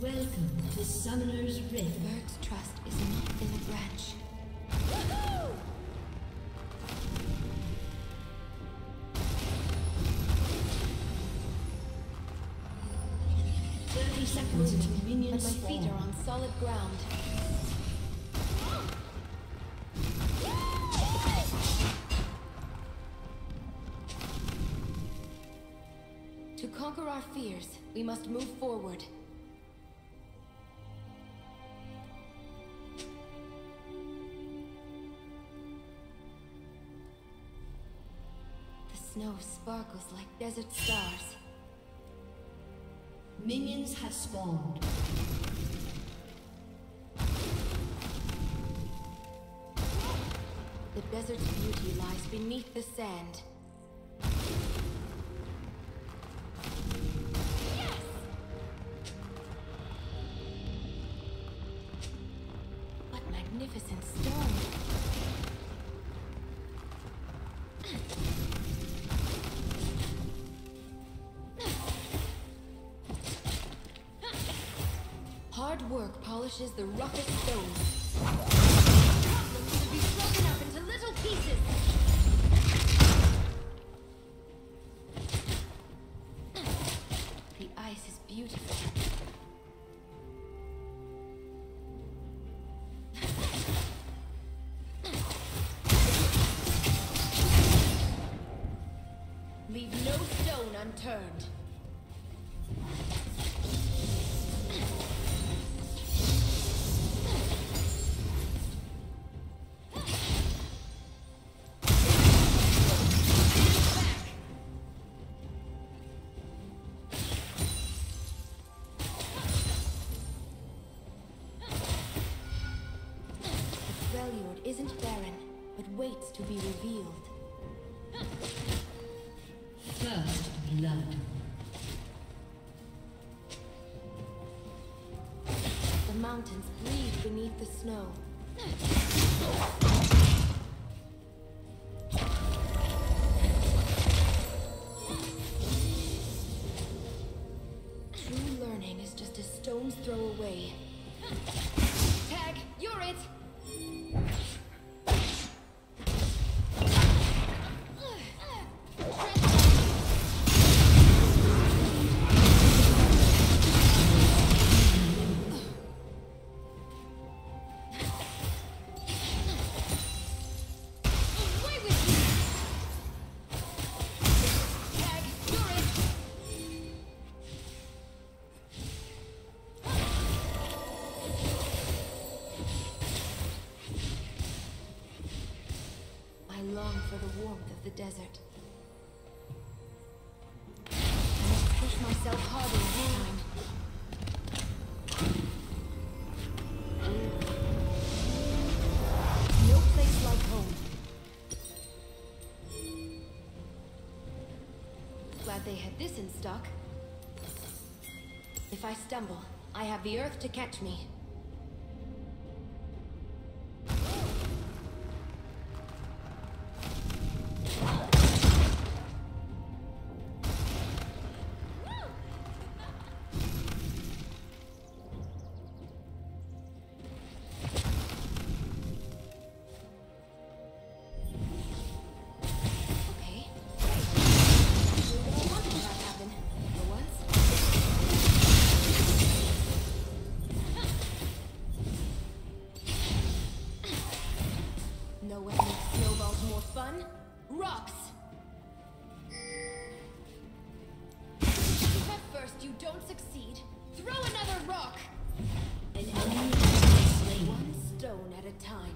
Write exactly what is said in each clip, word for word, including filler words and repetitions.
Welcome to Summoner's Rift. Berg's trust is not in the branch. Thirty seconds until minions But my feet are on solid ground. To conquer our fears, we must move forward. The snow sparkles like desert stars. Minions have spawned. The desert's beauty lies beneath the sand. Yes! What magnificent stone! Hard work polishes the roughest stones. Problems should be broken up into little pieces. The ice is beautiful. Leave no stone unturned. Frejlord isn't barren, but waits to be revealed. First blood. The mountains bleed beneath the snow. True learning is just a stone's throw away. Tag, you're it! I long for the warmth of the desert. I must push myself harder this time. No place like home. Glad they had this in stock. If I stumble, I have the earth to catch me. Know what makes snowballs more fun? Rocks! If at first you don't succeed, throw another rock! An enemy is slain. One stone at a time.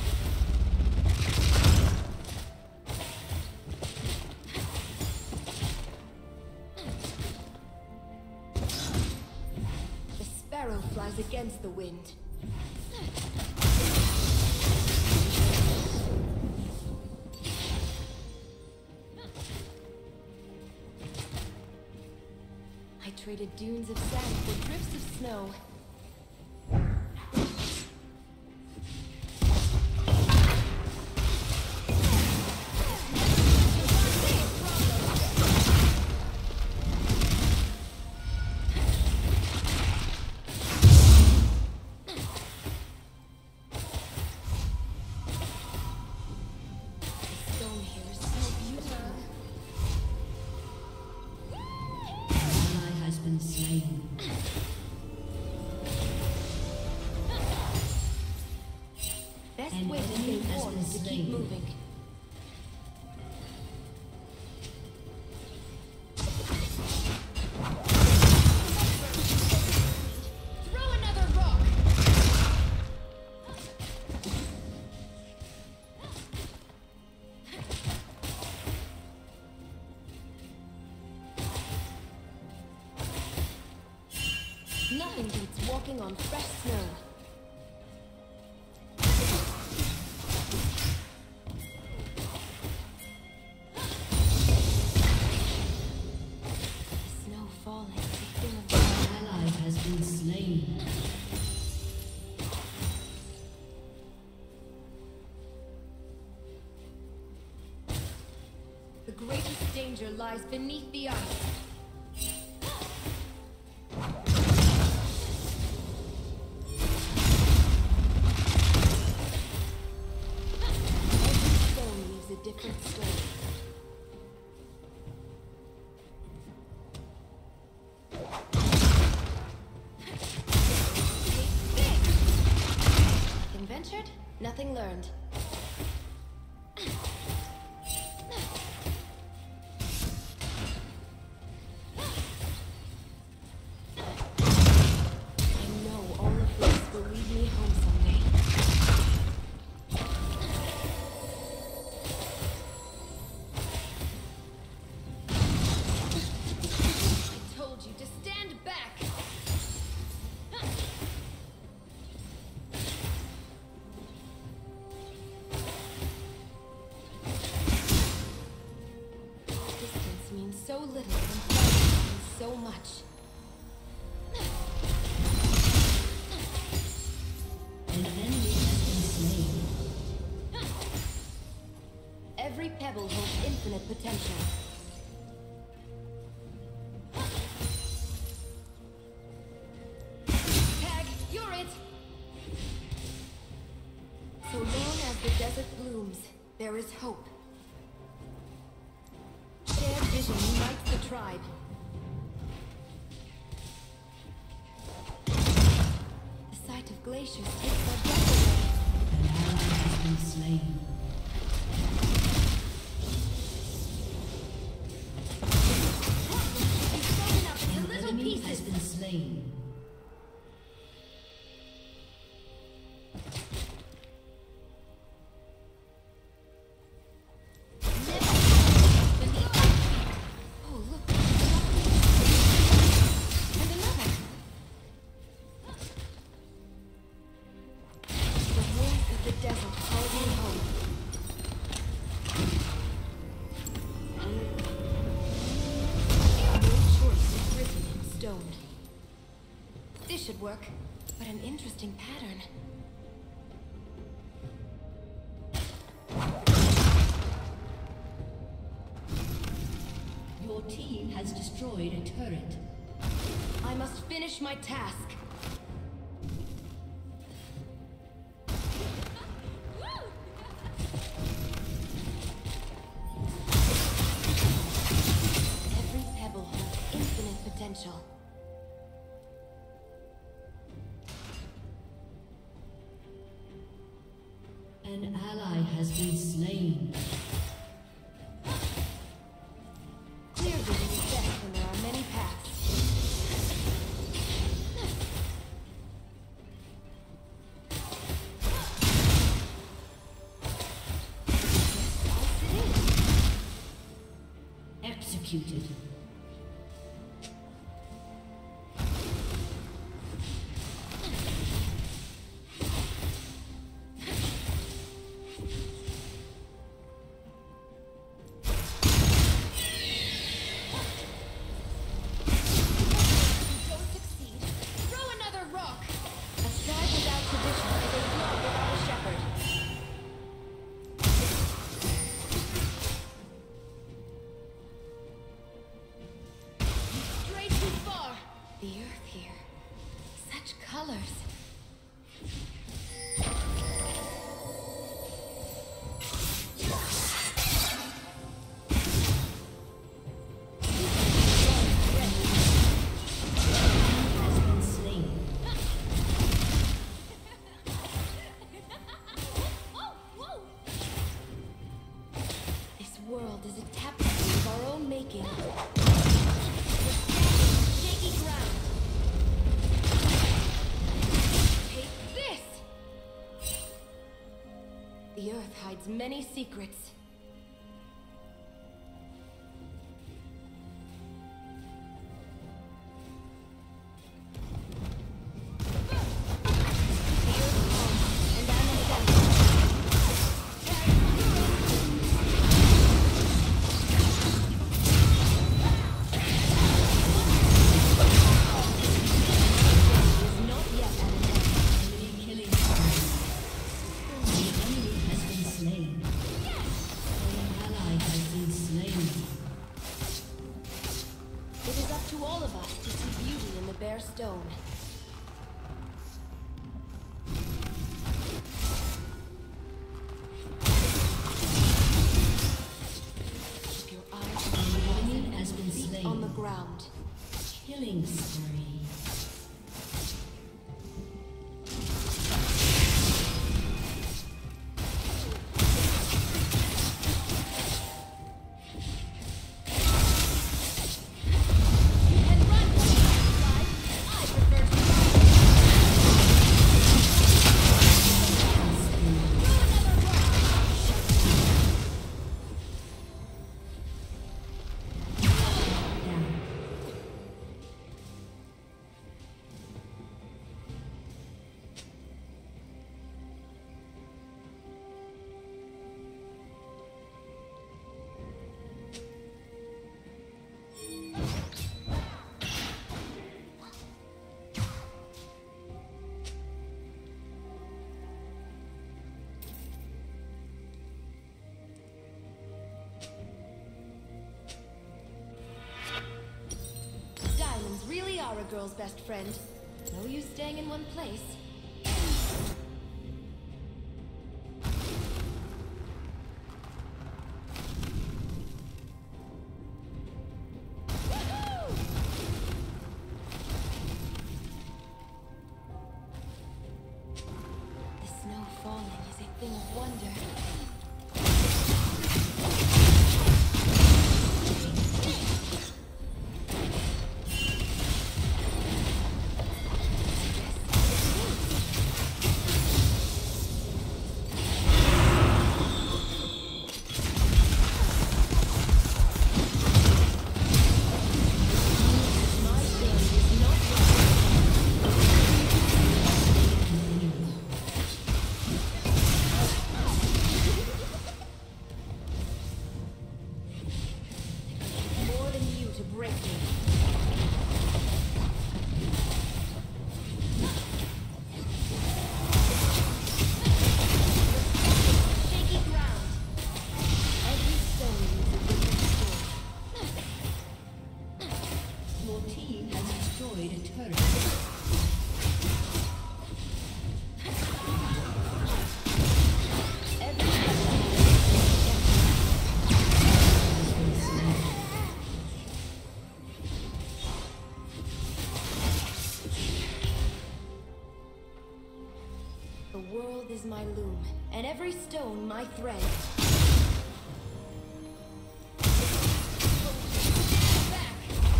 The sparrow flies against the wind. I traded dunes of sand for drifts of snow. best An way to stay enemy has warm been is to keep slain. moving. Throw another rock! Nothing beats walking on fresh snow. The snow falling, the thing of An ally has been slain. the greatest danger lies beneath the ice. Every stone leaves a different story. Nothing ventured, nothing learned. I know all of this will lead me home someday. I told you to stand back! Distance means so little and presence means so much. An enemy has been slain. Every pebble holds infinite potential. Tag, you're it! So long as the desert blooms, there is hope. Shared vision unites the tribe. The sight of glaciers takes our breath away. An ally has been slain. You've broken up into An little enemy has pieces. been slain. Oh, look. And another. The warmth of the desert calls me home. No choice is written in stone. This should work, but an interesting pattern. Your team has destroyed a turret. I must finish my task. Every pebble holds infinite potential. An ally has been slain. Clear vision is best when there are many paths. I'll sit in. Executed. Don't succeed. Throw another rock. A tribe without tradition is a flock without a shepherd. You strayed too far. The earth here. Such colors. Has been slain. The earth hides many secrets. Stone. Keep your eyes on the enemy has been slain on the ground. Killing spree. Really are a girl's best friend. No use staying in one place. The snow falling is a thing of wonder. The world is my loom, and every stone my thread. Back.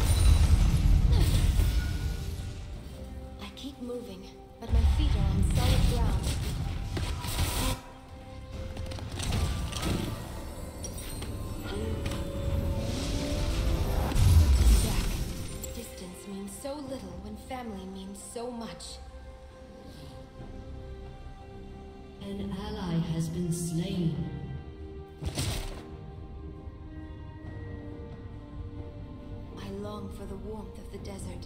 I keep moving, but my feet are on solid ground. Jack, distance means so little when family means so much. An ally has been slain. I long for the warmth of the desert.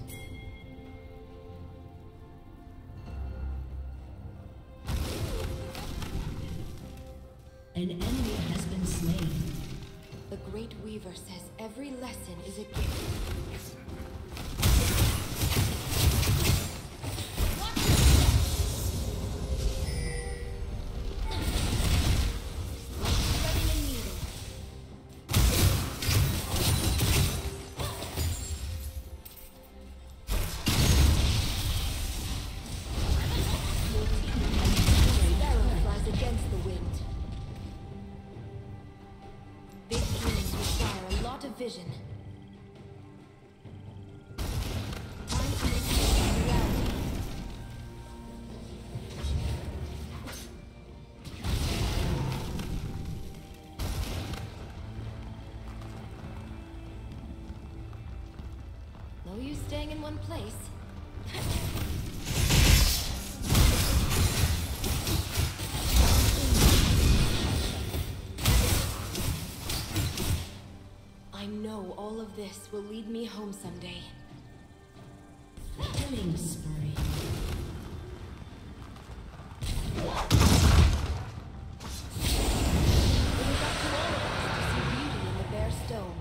An enemy has been slain. The Great Weaver says every lesson is a gift. Vision. everything in one place. I know all of this will lead me home someday. Killing spree. It was up to all of us to see beauty in the bare stone.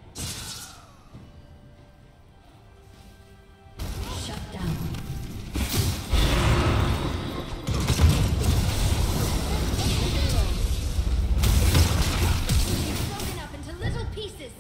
Shut down. It's broken up into little pieces.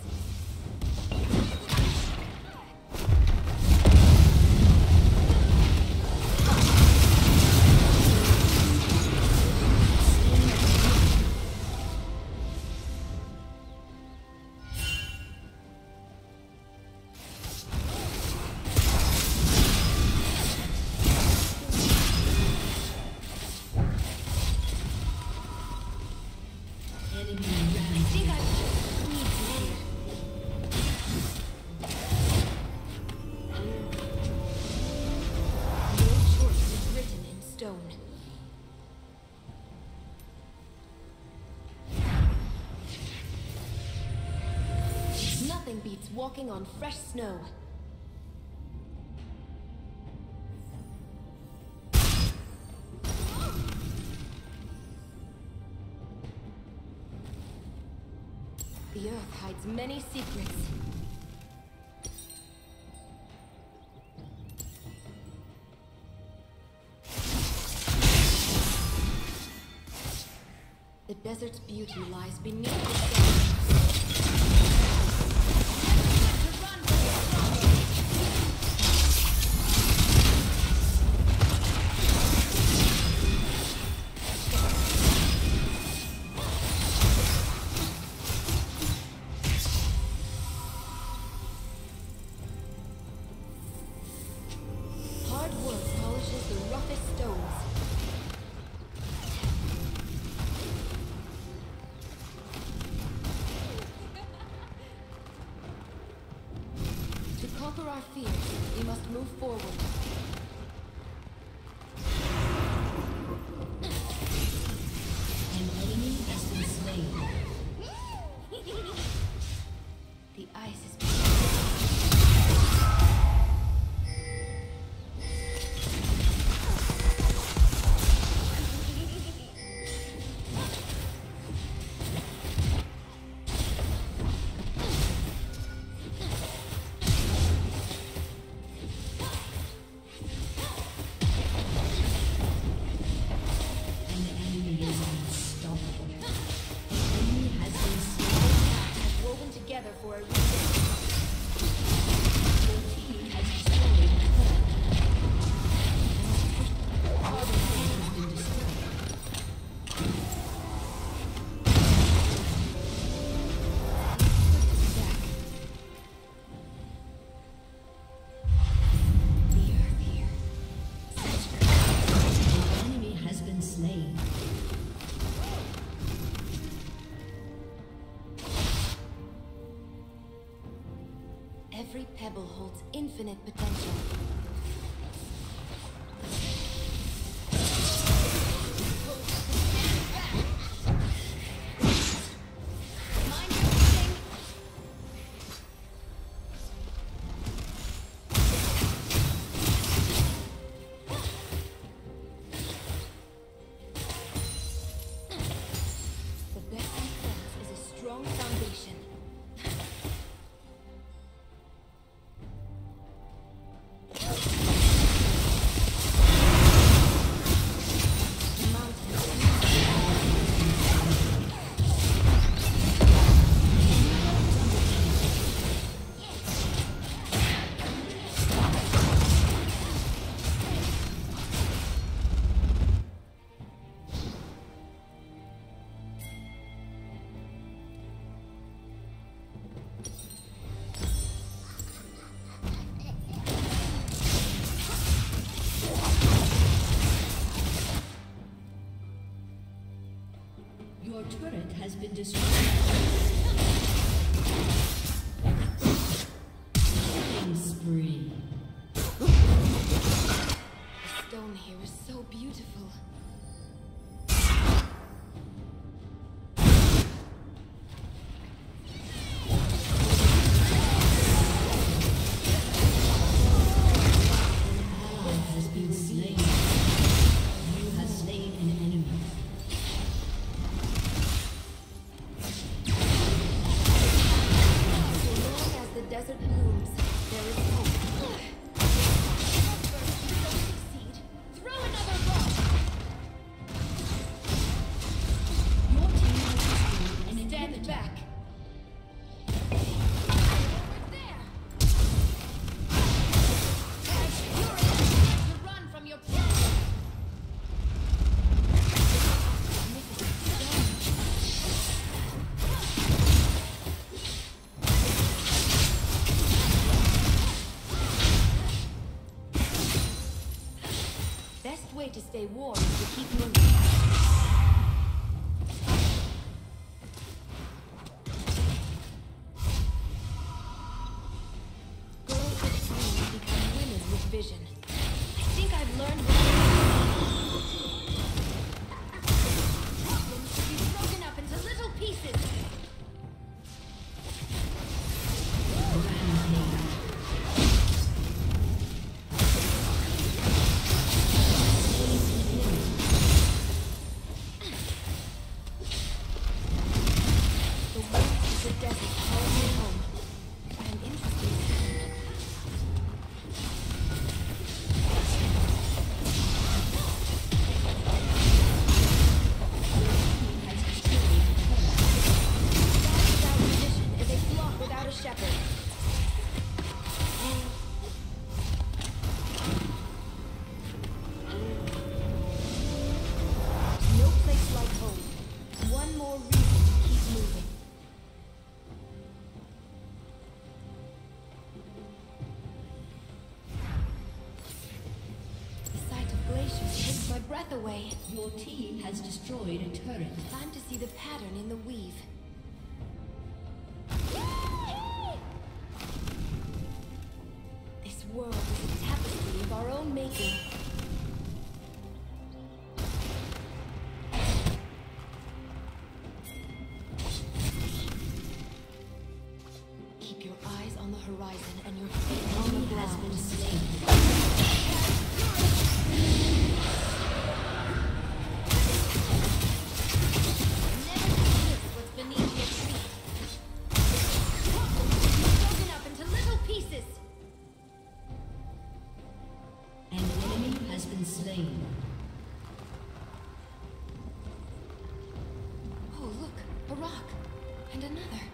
Nothing beats walking on fresh snow. The earth hides many secrets. The desert's beauty lies beneath the sand. Hard work polishes the roughest stones. To conquer our fears, we must move forward. An enemy has been slain. The ice is together for a reason. Your team has destroyed the turret. Our turret has been destroyed. The earth here. The enemy has been slain. Every pebble holds infinite potential. Mind your footing. The best defense is a strong foundation. Your turret has been destroyed. Killing spree. stone here is so beautiful. Way to stay warm is to keep moving. Girls with dreams become women with vision. I think I've learned what problems should be broken up into little pieces. Breath away. Your team has destroyed a turret. Time to see the pattern in the weave. This world is a tapestry of our own making. Keep your eyes on the horizon and your feet on the ground. Has been slain. Oh, look, a rock. And another.